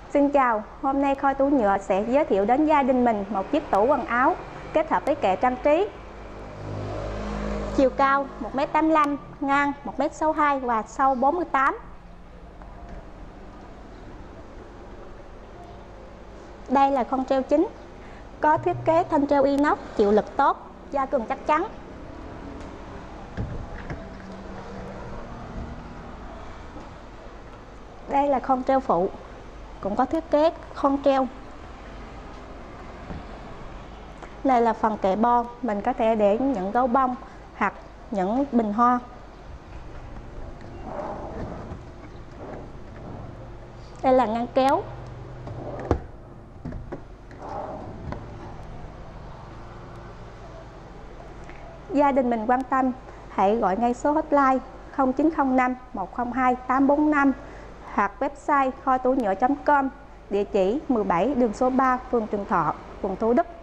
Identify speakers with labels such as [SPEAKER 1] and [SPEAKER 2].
[SPEAKER 1] Xin chào, hôm nay Kho Tủ Nhựa sẽ giới thiệu đến gia đình mình một chiếc tủ quần áo kết hợp với kệ trang trí. Chiều cao 1m85, ngang 1m62 và sâu 48. Đây là con treo chính, có thiết kế thân treo inox chịu lực tốt, da cứng chắc chắn. Đây là con treo phụ, cũng có thiết kế con treo. Đây là phần kệ bon, mình có thể để những gấu bông hoặc những bình hoa. Đây là ngăn kéo. Gia đình mình quan tâm, hãy gọi ngay số hotline 0905 102 845 hoặc website khoi tủ nhựa.com, địa chỉ 17 đường số 3, phường Trường Thọ, quận Thủ Đức.